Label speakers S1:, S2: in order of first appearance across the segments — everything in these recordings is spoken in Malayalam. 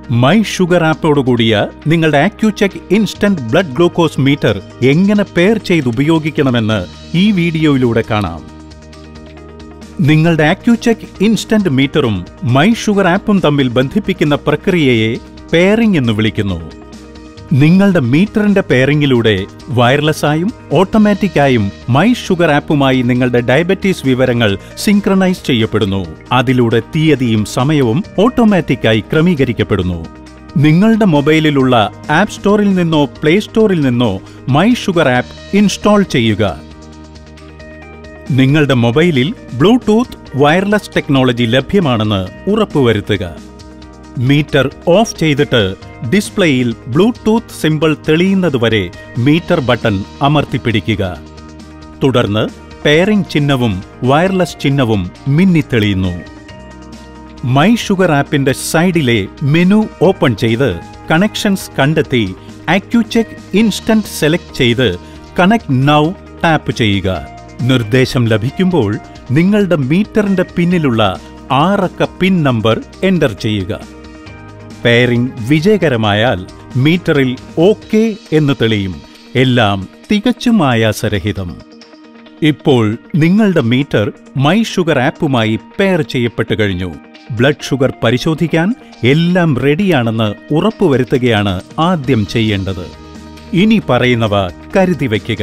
S1: മൈ ഷുഗർ ആപ്പോടുകൂടിയ നിങ്ങളുടെ Accu-Chek instant blood glucose meter എങ്ങനെ പെയർ ചെയ്ത് ഉപയോഗിക്കണമെന്ന് ഈ വീഡിയോയിലൂടെ കാണാം. നിങ്ങളുടെ ആക്യുചെക്ക് ഇൻസ്റ്റന്റ് മീറ്ററും മൈ ഷുഗർ ആപ്പും തമ്മിൽ ബന്ധിപ്പിക്കുന്ന പ്രക്രിയയെ പെയറിംഗ് എന്ന് വിളിക്കുന്നു. നിങ്ങളുടെ മീറ്ററിന്റെ പെയറിംഗിലൂടെ വയർലെസ്സായും ഓട്ടോമാറ്റിക്കായും മൈ ഷുഗർ ആപ്പുമായി നിങ്ങളുടെ ഡയബറ്റീസ് വിവരങ്ങൾ സിങ്ക്രണൈസ് ചെയ്യപ്പെടുന്നു. അതിലൂടെ തീയതിയും സമയവും ഓട്ടോമാറ്റിക്കായി ക്രമീകരിക്കപ്പെടുന്നു. നിങ്ങളുടെ മൊബൈലിലുള്ള ആപ്പ് സ്റ്റോറിൽ നിന്നോ പ്ലേ സ്റ്റോറിൽ നിന്നോ മൈ ഷുഗർ ആപ്പ് ഇൻസ്റ്റാൾ ചെയ്യുക. നിങ്ങളുടെ മൊബൈലിൽ ബ്ലൂടൂത്ത് വയർലെസ് ടെക്നോളജി ലഭ്യമാണെന്ന് ഉറപ്പുവരുത്തുക. മീറ്റർ ഓഫ് ചെയ്തിട്ട് ഡിസ്പ്ലേയിൽ ബ്ലൂടൂത്ത് സിംബൽ തെളിയുന്നതുവരെ മീറ്റർ ബട്ടൺ അമർത്തിപ്പിടിക്കുക. തുടർന്ന് പെയറിംഗ് ചിഹ്നവും വയർലെസ് ചിഹ്നവും മിന്നിത്തെളിയുന്നു. മൈ ഷുഗർ ആപ്പിന്റെ സൈഡിലെ മെനു ഓപ്പൺ ചെയ്ത് കണക്ഷൻസ് കണ്ടെത്തി ആക്യുചെക്ക് ഇൻസ്റ്റന്റ് സെലക്ട് ചെയ്ത് കണക്ട് നൗ ടാപ്പ് ചെയ്യുക. നിർദ്ദേശം ലഭിക്കുമ്പോൾ നിങ്ങളുടെ മീറ്ററിന്റെ പിന്നിലുള്ള 6 അക്ക പിൻ നമ്പർ എൻ്റർ ചെയ്യുക. പെയറിംഗ് വിജയകരമായാൽ മീറ്ററിൽ ഓക്കെ എന്ന് തെളിയും. എല്ലാം തികച്ചും ആയാസരഹിതം. ഇപ്പോൾ നിങ്ങളുടെ മീറ്റർ മൈ ഷുഗർ ആപ്പുമായി പെയർ ചെയ്യപ്പെട്ടു കഴിഞ്ഞു. ബ്ലഡ് ഷുഗർ പരിശോധിക്കാൻ എല്ലാം റെഡിയാണെന്ന് ഉറപ്പുവരുത്തുകയാണ് ആദ്യം ചെയ്യേണ്ടത്. ഇനി പറയുന്നവ കരുതി വയ്ക്കുക.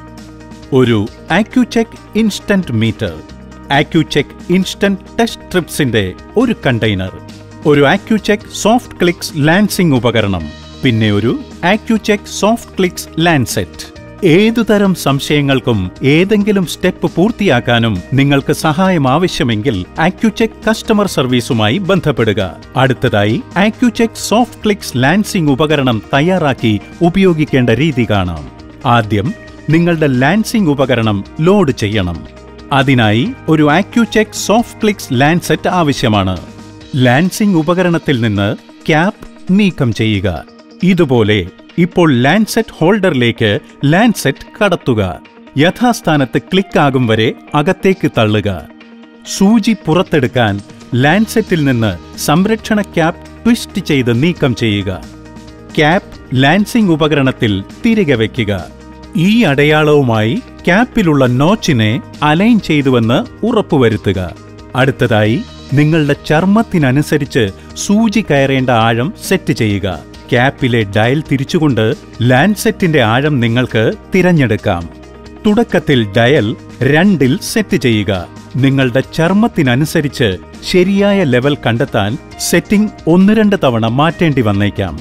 S1: ഒരു Accu-Chek instant meter, Accu-Chek instant test സ്ട്രിപ്സിന്റെ ഒരു കണ്ടെയ്നർ, ഒരു ആക്യുചെക്ക് സോഫ്റ്റ് ക്ലിക്സ് ലാൻസിംഗ് ഉപകരണം, പിന്നെ ഒരു ആക്യുചെക്ക് സോഫ്റ്റ് ക്ലിക്സ് ലാൻസെറ്റ്. ഏതുതരം സംശയങ്ങൾക്കും ഏതെങ്കിലും സ്റ്റെപ്പ് പൂർത്തിയാക്കാനും നിങ്ങൾക്ക് സഹായം ആവശ്യമെങ്കിൽ ആക്യുചെക്ക് കസ്റ്റമർ സർവീസുമായി ബന്ധപ്പെടുക. അടുത്തതായി ആക്യുചെക്ക് സോഫ്റ്റ് ക്ലിക്സ് ലാൻസിംഗ് ഉപകരണം തയ്യാറാക്കി ഉപയോഗിക്കേണ്ട രീതി കാണാം. ആദ്യം നിങ്ങളുടെ ലാൻസിംഗ് ഉപകരണം ലോഡ് ചെയ്യണം. അതിനായി ഒരു ആക്യുചെക്ക് സോഫ്റ്റ് ക്ലിക്സ് ലാൻസെറ്റ് ആവശ്യമാണ്. ലാൻസിംഗ് ഉപകരണത്തിൽ നിന്ന് ക്യാപ്പ് നീക്കം ചെയ്യുക. ഇതുപോലെ ഇപ്പോൾ ലാൻസെറ്റ് ഹോൾഡറിലേക്ക് ലാൻസെറ്റ് കടത്തുക. യഥാസ്ഥാനത്ത് ക്ലിക്ക് ആകും വരെ അകത്തേക്ക് തള്ളുക. സൂചി പുറത്തെടുക്കാൻ ലാൻസെറ്റിൽ നിന്ന് സംരക്ഷണ ക്യാപ്പ് ട്വിസ്റ്റ് ചെയ്ത് നീക്കം ചെയ്യുക. ക്യാപ്പ് ലാൻസിംഗ് ഉപകരണത്തിൽ തിരികെ വയ്ക്കുക. ഈ അടയാളവുമായി ക്യാപ്പിലുള്ള നോച്ചിനെ അലൈൻ ചെയ്തുവെന്ന് ഉറപ്പുവരുത്തുക. അടുത്തതായി നിങ്ങളുടെ ചർമ്മത്തിനനുസരിച്ച് സൂചി കയറേണ്ട ആഴം സെറ്റ് ചെയ്യുക. ക്യാപ്പിലെ ഡയൽ തിരിച്ചുകൊണ്ട് ലാൻസെറ്റിന്റെ ആഴം നിങ്ങൾക്ക് തിരഞ്ഞെടുക്കാം. തുടക്കത്തിൽ ഡയൽ 2-ൽ സെറ്റ് ചെയ്യുക. നിങ്ങളുടെ ചർമ്മത്തിനനുസരിച്ച് ശരിയായ ലെവൽ കണ്ടെത്താൻ സെറ്റിംഗ് 1-2 തവണ മാറ്റേണ്ടി വന്നേക്കാം.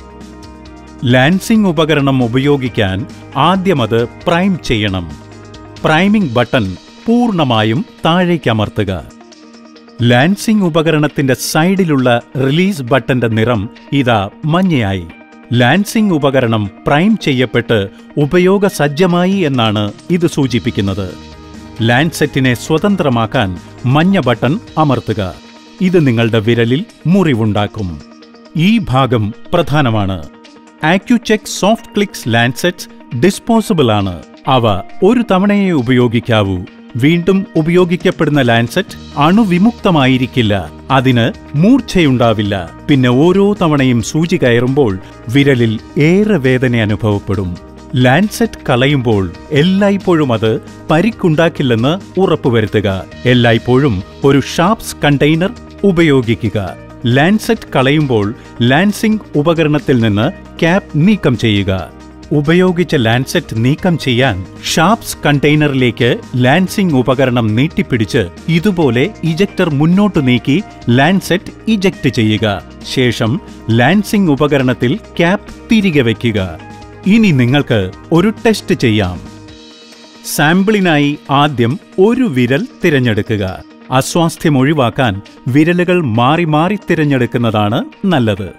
S1: ലാൻസിംഗ് ഉപകരണം ഉപയോഗിക്കാൻ ആദ്യം അത് പ്രൈം ചെയ്യണം. പ്രൈമിംഗ് ബട്ടൺ പൂർണ്ണമായും താഴേക്കമർത്തുക. ലാൻസിംഗ് ഉപകരണത്തിന്റെ സൈഡിലുള്ള റിലീസ് ബട്ടന്റെ നിറം ഇതാ മഞ്ഞയായി. ലാൻസിംഗ് ഉപകരണം പ്രൈം ചെയ്യപ്പെട്ട് ഉപയോഗസജ്ജമായി എന്നാണ് ഇത് സൂചിപ്പിക്കുന്നത്. ലാൻസെറ്റിനെ സ്വതന്ത്രമാക്കാൻ മഞ്ഞ ബട്ടൺ അമർത്തുക. ഇത് നിങ്ങളുടെ വിരലിൽ മുറിവുണ്ടാക്കും. ഈ ഭാഗം പ്രധാനമാണ്. Accu-Chek Softclix lancets disposable ആണ്. അവ ഒരു തവണയേ ഉപയോഗിക്കാവൂ. വീണ്ടും ഉപയോഗിക്കപ്പെടുന്ന ലാൻസെറ്റ് അണുവിമുക്തമായിരിക്കില്ല. അതിന് മൂർച്ചയുണ്ടാവില്ല. പിന്നെ ഓരോ തവണയും സൂചി കയറുമ്പോൾ വിരലിൽ ഏറെ വേദന അനുഭവപ്പെടും. ലാൻസെറ്റ് കളയുമ്പോൾ എല്ലായ്പ്പോഴും അത് പരിക്കുണ്ടാക്കില്ലെന്ന് ഉറപ്പുവരുത്തുക. എല്ലായ്പ്പോഴും ഒരു ഷാർപ്സ് കണ്ടെയ്നർ ഉപയോഗിക്കുക. ലാൻസെറ്റ് കളയുമ്പോൾ ലാൻസിംഗ് ഉപകരണത്തിൽ നിന്ന് ക്യാപ്പ് നീക്കം ചെയ്യുക. ഉപയോഗിച്ച ലാൻസെറ്റ് നീക്കം ചെയ്യാൻ ഷാർപ്സ് കണ്ടെയ്നറിലേക്ക് ലാൻസിംഗ് ഉപകരണം നീട്ടിപ്പിടിച്ച് ഇതുപോലെ ഇജക്ടർ മുന്നോട്ട് നീക്കി ലാൻസെറ്റ് ഇജക്ട് ചെയ്യുക. ശേഷം ലാൻസിംഗ് ഉപകരണത്തിൽ ക്യാപ്പ് തിരികെ വയ്ക്കുക. ഇനി നിങ്ങൾക്ക് ഒരു ടെസ്റ്റ് ചെയ്യാം. സാമ്പിളിനായി ആദ്യം ഒരു വിരൽ തിരഞ്ഞെടുക്കുക. അസ്വാസ്ഥ്യം ഒഴിവാക്കാൻ വിരലുകൾ മാറി മാറി തിരഞ്ഞെടുക്കുന്നതാണ് നല്ലത്.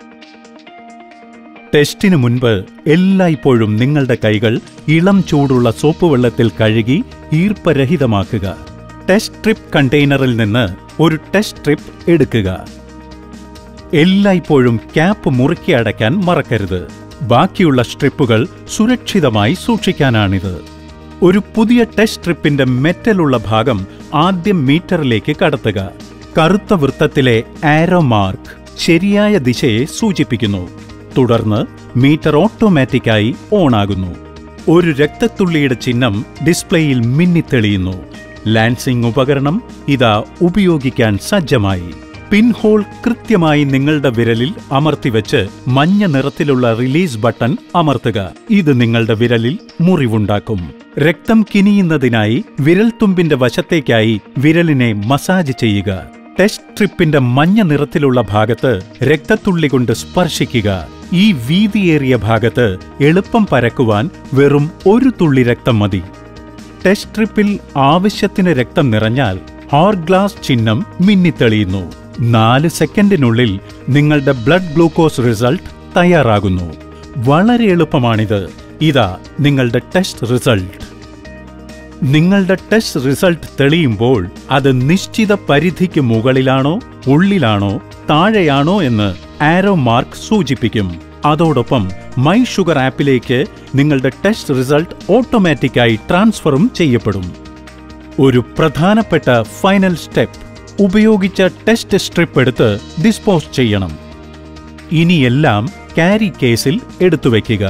S1: ടെസ്റ്റിനു മുൻപ് എല്ലായ്പ്പോഴും നിങ്ങളുടെ കൈകൾ ഇളം ചൂടുള്ള സോപ്പ് വെള്ളത്തിൽ കഴുകി ഈർപ്പരഹിതമാക്കുക. ടെസ്റ്റ് സ്ട്രിപ്പ് കണ്ടെയ്നറിൽ നിന്ന് ഒരു ടെസ്റ്റ് സ്ട്രിപ്പ് എടുക്കുക. എല്ലായ്പ്പോഴും ക്യാപ്പ് മുറുക്കി അടയ്ക്കാൻ മറക്കരുത്. ബാക്കിയുള്ള സ്ട്രിപ്പുകൾ സുരക്ഷിതമായി സൂക്ഷിക്കാനാണിത്. ഒരു പുതിയ ടെസ്റ്റ് സ്ട്രിപ്പിന്റെ മെറ്റലുള്ള ഭാഗം ആദ്യം മീറ്ററിലേക്ക് കടത്തുക. കറുത്ത വൃത്തത്തിലെ ആരോ മാർക്ക് ശരിയായ ദിശയെ സൂചിപ്പിക്കുന്നു. തുടർന്ന് മീറ്റർ ഓട്ടോമാറ്റിക്കായി ഓണാകുന്നു. ഒരു രക്തത്തുള്ളിയുടെ ചിഹ്നം ഡിസ്പ്ലേയിൽ മിന്നിത്തെളിയുന്നു. ലാൻസിംഗ് ഉപകരണം ഇതാ ഉപയോഗിക്കാൻ സജ്ജമായി. പിൻഹോൾ കൃത്യമായി നിങ്ങളുടെ വിരലിൽ അമർത്തിവെച്ച് മഞ്ഞ നിറത്തിലുള്ള റിലീസ് ബട്ടൺ അമർത്തുക. ഇത് നിങ്ങളുടെ വിരലിൽ മുറിവുണ്ടാക്കും. രക്തം കിനിയുന്നതിനായി വിരൽത്തുമ്പിന്റെ വശത്തേക്കായി വിരലിനെ മസാജ് ചെയ്യുക. ടെസ്റ്റ് സ്ട്രിപ്പിന്റെ മഞ്ഞ നിറത്തിലുള്ള ഭാഗത്ത് രക്തത്തുള്ളി കൊണ്ട് സ്പർശിക്കുക. ഈ വീതിയേറിയ ഭാഗത്ത് എളുപ്പം പരക്കുവാൻ വെറും ഒരു തുള്ളി രക്തം മതി. ടെസ്റ്റ് സ്ട്രിപ്പിൽ ആവശ്യത്തിന് രക്തം നിറഞ്ഞാൽ ഹോർ ഗ്ലാസ് ചിഹ്നം മിന്നിത്തെളിയുന്നു. 4 സെക്കൻഡിനുള്ളിൽ നിങ്ങളുടെ ബ്ലഡ് ഗ്ലൂക്കോസ് റിസൾട്ട് തയ്യാറാകുന്നു. വളരെ എളുപ്പമാണിത്. ഇതാ നിങ്ങളുടെ ടെസ്റ്റ് റിസൾട്ട്. നിങ്ങളുടെ ടെസ്റ്റ് റിസൾട്ട് തെളിയുമ്പോൾ അത് നിശ്ചിത പരിധിക്ക് മുകളിലാണോ ഉള്ളിലാണോ താഴെയാണോ എന്ന് ആരോ മാർക്ക് സൂചിപ്പിക്കും. അതോടൊപ്പം മൈ ഷുഗർ ആപ്പിലേക്ക് നിങ്ങളുടെ ടെസ്റ്റ് റിസൾട്ട് ഓട്ടോമാറ്റിക്കായി ട്രാൻസ്ഫറും ചെയ്യപ്പെടും. ഒരു പ്രധാനപ്പെട്ട ഫൈനൽ സ്റ്റെപ്പ്: ഉപയോഗിച്ച ടെസ്റ്റ് സ്ട്രിപ്പ് എടുത്ത് ഡിസ്പോസ് ചെയ്യണം. ഇനിയെല്ലാം ക്യാരി കേസിൽ എടുത്തുവെക്കുക.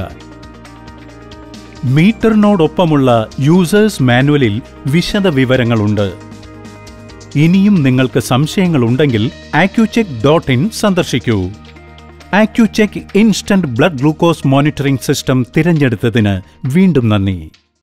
S1: മീറ്ററിനോടൊപ്പമുള്ള യൂസേഴ്സ് മാനുവലിൽ വിശദ വിവരങ്ങളുണ്ട്. ഇനിയും നിങ്ങൾക്ക് സംശയങ്ങളുണ്ടെങ്കിൽ AccuCheck.in സന്ദർശിക്കൂ. AccuCheck instant blood glucose monitoring system തിരഞ്ഞെടുത്തതിന് വീണ്ടും നന്ദി.